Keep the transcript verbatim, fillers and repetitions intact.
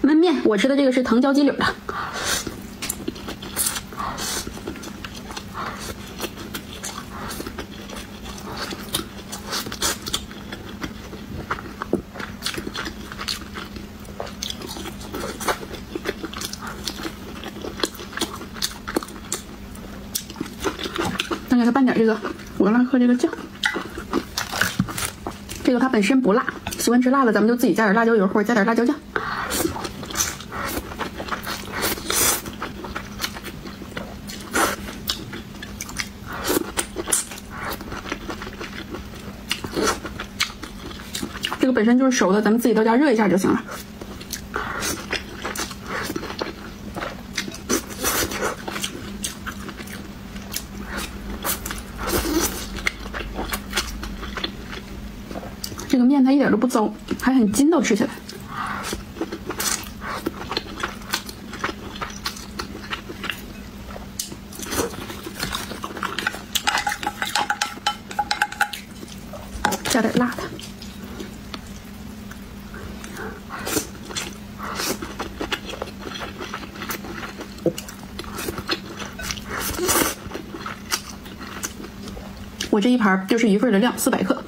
焖面，我吃的这个是藤椒鸡柳的。再给它拌点这个五拉克这个酱，这个它本身不辣，喜欢吃辣的咱们就自己加点辣椒油或者加点辣椒酱。这个本身就是熟的，咱们自己到家热一下就行了。这个面它一点都不糟，还很筋道，吃起来。加点辣的。我这一盘就是一份的量，四百克。